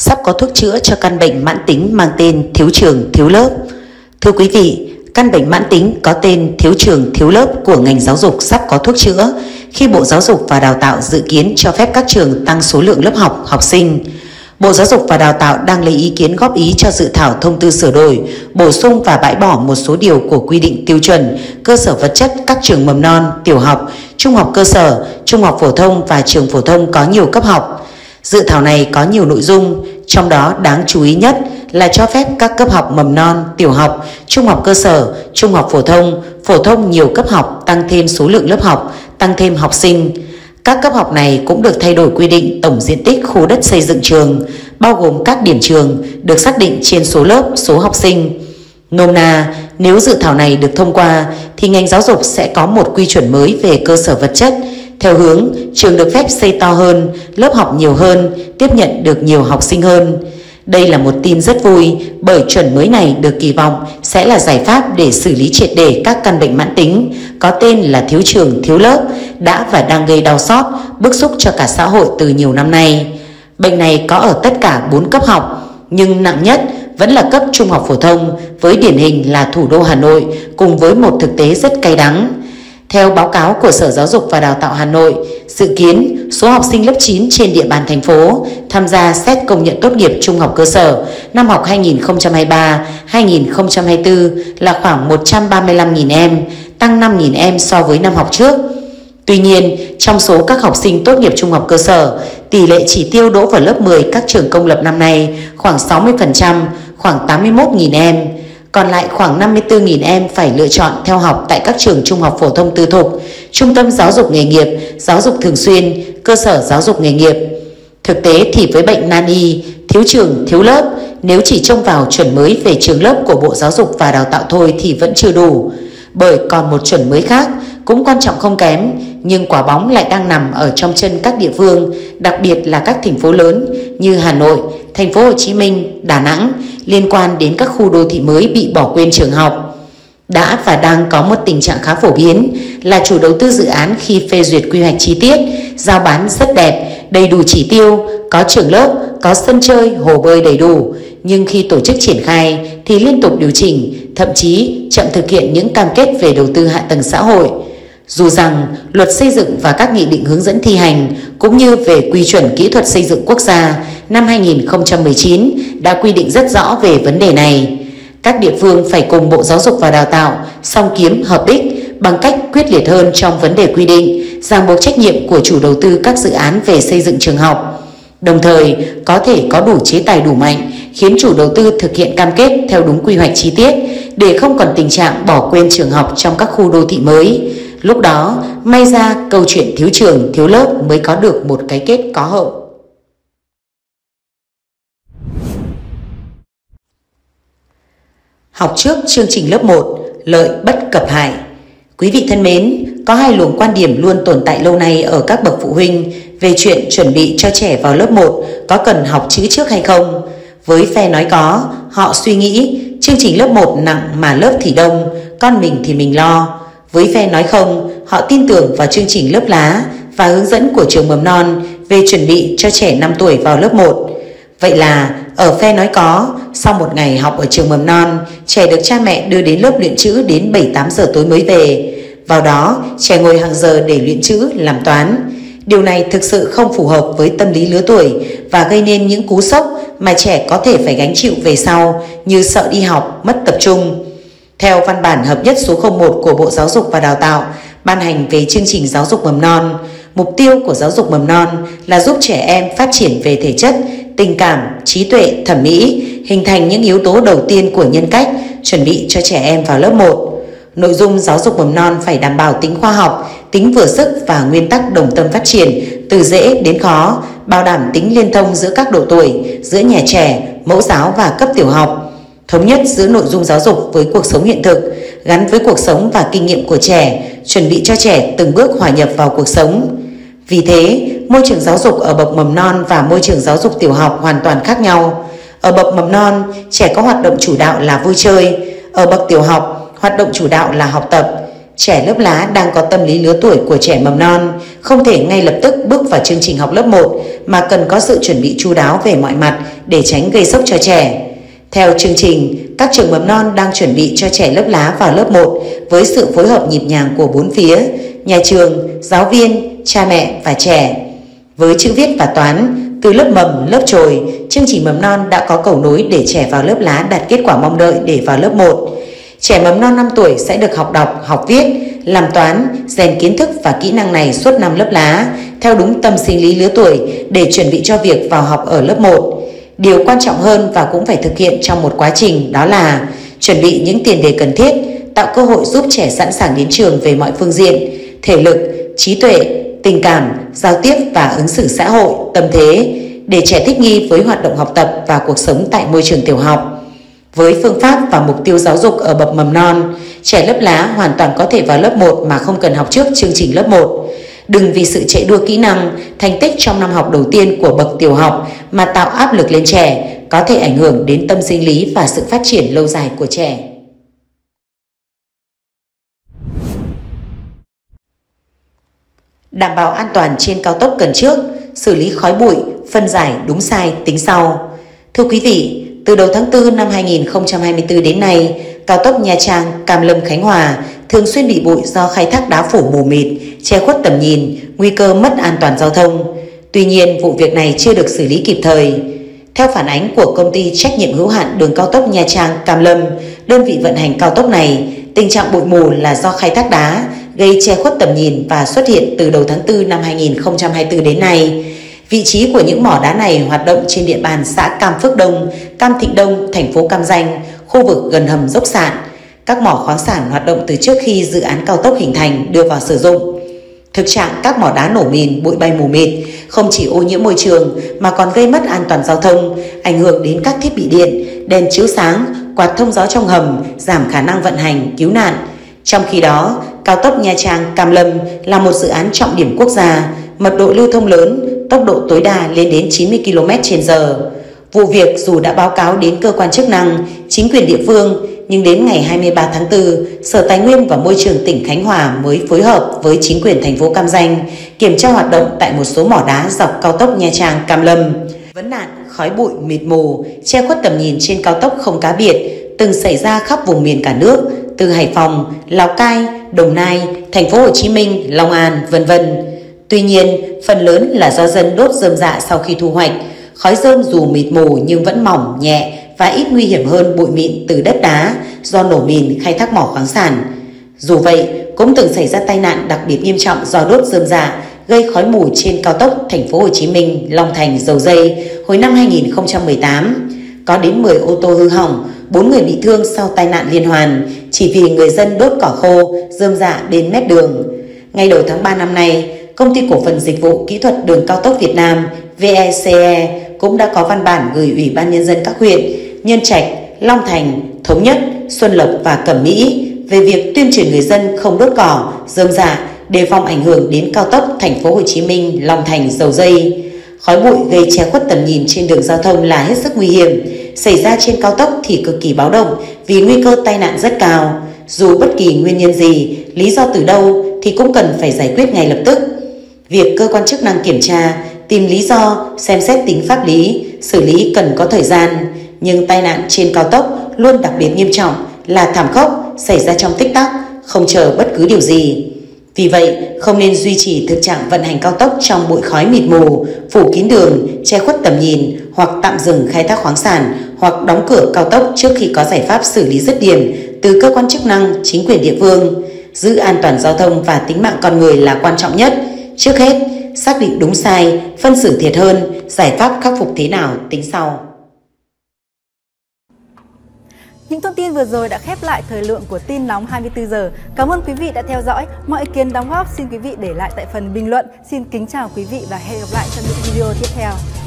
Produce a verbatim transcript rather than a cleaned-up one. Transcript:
sắp có thuốc chữa cho căn bệnh mãn tính mang tên thiếu trường thiếu lớp. Thưa quý vị, căn bệnh mãn tính có tên thiếu trường thiếu lớp của ngành giáo dục sắp có thuốc chữa khi Bộ Giáo dục và Đào tạo dự kiến cho phép các trường tăng số lượng lớp học, học sinh. Bộ Giáo dục và Đào tạo đang lấy ý kiến góp ý cho dự thảo thông tư sửa đổi, bổ sung và bãi bỏ một số điều của quy định tiêu chuẩn cơ sở vật chất các trường mầm non, tiểu học, trung học cơ sở, trung học phổ thông và trường phổ thông có nhiều cấp học. Dự thảo này có nhiều nội dung, trong đó đáng chú ý nhất là cho phép các cấp học mầm non, tiểu học, trung học cơ sở, trung học phổ thông, phổ thông nhiều cấp học tăng thêm số lượng lớp học, tăng thêm học sinh. Các cấp học này cũng được thay đổi quy định tổng diện tích khu đất xây dựng trường, bao gồm các điểm trường được xác định trên số lớp, số học sinh. Nôm na, nếu dự thảo này được thông qua thì ngành giáo dục sẽ có một quy chuẩn mới về cơ sở vật chất, theo hướng trường được phép xây to hơn, lớp học nhiều hơn, tiếp nhận được nhiều học sinh hơn. Đây là một tin rất vui bởi chuẩn mới này được kỳ vọng sẽ là giải pháp để xử lý triệt để các căn bệnh mãn tính có tên là thiếu trường thiếu lớp đã và đang gây đau xót, bức xúc cho cả xã hội từ nhiều năm nay. Bệnh này có ở tất cả bốn cấp học, nhưng nặng nhất vẫn là cấp trung học phổ thông với điển hình là thủ đô Hà Nội cùng với một thực tế rất cay đắng. Theo báo cáo của Sở Giáo dục và Đào tạo Hà Nội, dự kiến số học sinh lớp chín trên địa bàn thành phố tham gia xét công nhận tốt nghiệp trung học cơ sở năm học hai nghìn không trăm hai mươi ba hai nghìn không trăm hai mươi tư là khoảng một trăm ba mươi lăm nghìn em, tăng năm nghìn em so với năm học trước. Tuy nhiên, trong số các học sinh tốt nghiệp trung học cơ sở, tỷ lệ chỉ tiêu đỗ vào lớp mười các trường công lập năm nay khoảng sáu mươi phần trăm, khoảng tám mươi mốt nghìn em. Còn lại khoảng năm mươi tư nghìn em phải lựa chọn theo học tại các trường trung học phổ thông tư thục, trung tâm giáo dục nghề nghiệp, giáo dục thường xuyên, cơ sở giáo dục nghề nghiệp. Thực tế thì với bệnh nan y, thiếu trường, thiếu lớp, nếu chỉ trông vào chuẩn mới về trường lớp của Bộ Giáo dục và Đào tạo thôi thì vẫn chưa đủ. Bởi còn một chuẩn mới khác, cũng quan trọng không kém, nhưng quả bóng lại đang nằm ở trong chân các địa phương, đặc biệt là các thành phố lớn như Hà Nội, thành phố Hồ Chí Minh, Đà Nẵng, liên quan đến các khu đô thị mới bị bỏ quên trường học. Đã và đang có một tình trạng khá phổ biến là chủ đầu tư dự án khi phê duyệt quy hoạch chi tiết, giao bán rất đẹp, đầy đủ chỉ tiêu, có trường lớp, có sân chơi, hồ bơi đầy đủ, nhưng khi tổ chức triển khai thì liên tục điều chỉnh, thậm chí chậm thực hiện những cam kết về đầu tư hạ tầng xã hội. Dù rằng luật xây dựng và các nghị định hướng dẫn thi hành cũng như về quy chuẩn kỹ thuật xây dựng quốc gia năm hai nghìn không trăm mười chín đã quy định rất rõ về vấn đề này. Các địa phương phải cùng Bộ Giáo dục và Đào tạo song kiếm hợp ích bằng cách quyết liệt hơn trong vấn đề quy định, ràng buộc trách nhiệm của chủ đầu tư các dự án về xây dựng trường học. Đồng thời, có thể có đủ chế tài đủ mạnh khiến chủ đầu tư thực hiện cam kết theo đúng quy hoạch chi tiết để không còn tình trạng bỏ quên trường học trong các khu đô thị mới. Lúc đó, may ra câu chuyện thiếu trường, thiếu lớp mới có được một cái kết có hậu. Học trước chương trình lớp một, lợi bất cập hại. Quý vị thân mến, có hai luồng quan điểm luôn tồn tại lâu nay ở các bậc phụ huynh về chuyện chuẩn bị cho trẻ vào lớp một có cần học chữ trước hay không. Với phe nói có, họ suy nghĩ chương trình lớp một nặng mà lớp thì đông, con mình thì mình lo. Với phe nói không, họ tin tưởng vào chương trình lớp lá và hướng dẫn của trường mầm non về chuẩn bị cho trẻ năm tuổi vào lớp một. Vậy là ở phe nói có, sau một ngày học ở trường mầm non, trẻ được cha mẹ đưa đến lớp luyện chữ đến bảy tám giờ tối mới về. Vào đó, trẻ ngồi hàng giờ để luyện chữ, làm toán. Điều này thực sự không phù hợp với tâm lý lứa tuổi và gây nên những cú sốc mà trẻ có thể phải gánh chịu về sau như sợ đi học, mất tập trung. Theo văn bản hợp nhất số không một của Bộ Giáo dục và Đào tạo ban hành về chương trình giáo dục mầm non, mục tiêu của giáo dục mầm non là giúp trẻ em phát triển về thể chất, tình cảm, trí tuệ, thẩm mỹ, hình thành những yếu tố đầu tiên của nhân cách, chuẩn bị cho trẻ em vào lớp một. Nội dung giáo dục mầm non phải đảm bảo tính khoa học, tính vừa sức và nguyên tắc đồng tâm phát triển, từ dễ đến khó, bảo đảm tính liên thông giữa các độ tuổi, giữa nhà trẻ, mẫu giáo và cấp tiểu học. Thống nhất giữa nội dung giáo dục với cuộc sống hiện thực, gắn với cuộc sống và kinh nghiệm của trẻ, chuẩn bị cho trẻ từng bước hòa nhập vào cuộc sống. Vì thế, môi trường giáo dục ở bậc mầm non và môi trường giáo dục tiểu học hoàn toàn khác nhau. Ở bậc mầm non, trẻ có hoạt động chủ đạo là vui chơi. Ở bậc tiểu học, hoạt động chủ đạo là học tập. trẻ lớp lá đang có tâm lý lứa tuổi của trẻ mầm non, không thể ngay lập tức bước vào chương trình học lớp một mà cần có sự chuẩn bị chu đáo về mọi mặt để tránh gây sốc cho trẻ. Theo chương trình, các trường mầm non đang chuẩn bị cho trẻ lớp lá vào lớp một với sự phối hợp nhịp nhàng của bốn phía: nhà trường, giáo viên, cha mẹ và trẻ. Với chữ viết và toán, từ lớp mầm, lớp chồi, chương trình mầm non đã có cầu nối để trẻ vào lớp lá đạt kết quả mong đợi để vào lớp một. Trẻ mầm non năm tuổi sẽ được học đọc, học viết, làm toán, rèn kiến thức và kỹ năng này suốt năm lớp lá, theo đúng tâm sinh lý lứa tuổi để chuẩn bị cho việc vào học ở lớp một. Điều quan trọng hơn và cũng phải thực hiện trong một quá trình đó là chuẩn bị những tiền đề cần thiết, tạo cơ hội giúp trẻ sẵn sàng đến trường về mọi phương diện: thể lực, trí tuệ, tình cảm, giao tiếp và ứng xử xã hội, tâm thế, để trẻ thích nghi với hoạt động học tập và cuộc sống tại môi trường tiểu học. Với phương pháp và mục tiêu giáo dục ở bậc mầm non, trẻ lớp lá hoàn toàn có thể vào lớp một mà không cần học trước chương trình lớp một. Đừng vì sự chạy đua kỹ năng, thành tích trong năm học đầu tiên của bậc tiểu học mà tạo áp lực lên trẻ, có thể ảnh hưởng đến tâm sinh lý và sự phát triển lâu dài của trẻ. Đảm bảo an toàn trên cao tốc cần trước, xử lý khói bụi, phân giải đúng sai tính sau. Thưa quý vị, từ đầu tháng tư năm hai nghìn không trăm hai mươi tư đến nay, cao tốc Nha Trang - Cam Lâm - Khánh Hòa thường xuyên bị bụi do khai thác đá phủ mù mịt, che khuất tầm nhìn, nguy cơ mất an toàn giao thông. Tuy nhiên, vụ việc này chưa được xử lý kịp thời. Theo phản ánh của công ty trách nhiệm hữu hạn đường cao tốc Nha Trang - Cam Lâm, đơn vị vận hành cao tốc này, tình trạng bụi mù là do khai thác đá gây che khuất tầm nhìn và xuất hiện từ đầu tháng tư năm hai nghìn không trăm hai mươi tư đến nay. Vị trí của những mỏ đá này hoạt động trên địa bàn xã Cam Phước Đông, Cam Thịnh Đông, thành phố Cam Ranh, khu vực gần hầm dốc sạn. Các mỏ khoáng sản hoạt động từ trước khi dự án cao tốc hình thành đưa vào sử dụng. Thực trạng các mỏ đá nổ mìn, bụi bay mù mịt không chỉ ô nhiễm môi trường mà còn gây mất an toàn giao thông, ảnh hưởng đến các thiết bị điện, đèn chiếu sáng, quạt thông gió trong hầm, giảm khả năng vận hành, cứu nạn. Trong khi đó, cao tốc Nha Trang - Cam Lâm là một dự án trọng điểm quốc gia, mật độ lưu thông lớn, tốc độ tối đa lên đến chín mươi ki lô mét trên giờ. Vụ việc dù đã báo cáo đến cơ quan chức năng, chính quyền địa phương, nhưng đến ngày hai mươi ba tháng tư, Sở Tài nguyên và Môi trường tỉnh Khánh Hòa mới phối hợp với chính quyền thành phố Cam Ranh kiểm tra hoạt động tại một số mỏ đá dọc cao tốc Nha Trang - Cam Lâm. Vấn nạn khói bụi mịt mù, che khuất tầm nhìn trên cao tốc không cá biệt từng xảy ra khắp vùng miền cả nước, từ Hải Phòng, Lào Cai, Đồng Nai, thành phố Hồ Chí Minh, Long An, vân vân. Tuy nhiên, phần lớn là do dân đốt rơm rạ sau khi thu hoạch. Khói rơm dù mịt mù nhưng vẫn mỏng, nhẹ và ít nguy hiểm hơn bụi mịn từ đất đá do nổ mìn khai thác mỏ khoáng sản. Dù vậy, cũng từng xảy ra tai nạn đặc biệt nghiêm trọng do đốt rơm rạ gây khói mù trên cao tốc thành phố Hồ Chí Minh, Long Thành, Dầu Giây hồi năm hai nghìn không trăm mười tám. Có đến mười ô tô hư hỏng, bốn người bị thương sau tai nạn liên hoàn chỉ vì người dân đốt cỏ khô, rơm rạ bên mép đường. Ngay đầu tháng ba năm nay, Công ty Cổ phần Dịch vụ Kỹ thuật Đường Cao tốc Việt Nam vê e xê e cũng đã có văn bản gửi Ủy ban Nhân dân các huyện Nhân Trạch, Long Thành, Thống Nhất, Xuân Lộc và Cẩm Mỹ về việc tuyên truyền người dân không đốt cỏ, rơm rạ đề phòng ảnh hưởng đến cao tốc thành phố Hồ Chí Minh, Long Thành, Dầu Giây. Khói bụi gây che khuất tầm nhìn trên đường giao thông là hết sức nguy hiểm. Xảy ra trên cao tốc thì cực kỳ báo động vì nguy cơ tai nạn rất cao. Dù bất kỳ nguyên nhân gì, lý do từ đâu thì cũng cần phải giải quyết ngay lập tức. Việc cơ quan chức năng kiểm tra, tìm lý do, xem xét tính pháp lý, xử lý cần có thời gian. Nhưng tai nạn trên cao tốc luôn đặc biệt nghiêm trọng, là thảm khốc, xảy ra trong tích tắc, không chờ bất cứ điều gì. Vì vậy, không nên duy trì thực trạng vận hành cao tốc trong bụi khói mịt mù, phủ kín đường, che khuất tầm nhìn, hoặc tạm dừng khai thác khoáng sản, hoặc đóng cửa cao tốc trước khi có giải pháp xử lý dứt điểm từ cơ quan chức năng, chính quyền địa phương. Giữ an toàn giao thông và tính mạng con người là quan trọng nhất. Trước hết, xác định đúng sai, phân xử thiệt hơn, giải pháp khắc phục thế nào tính sau. Những thông tin vừa rồi đã khép lại thời lượng của tin nóng hai mươi tư giờ. Cảm ơn quý vị đã theo dõi. Mọi ý kiến đóng góp xin quý vị để lại tại phần bình luận. Xin kính chào quý vị và hẹn gặp lại trong những video tiếp theo.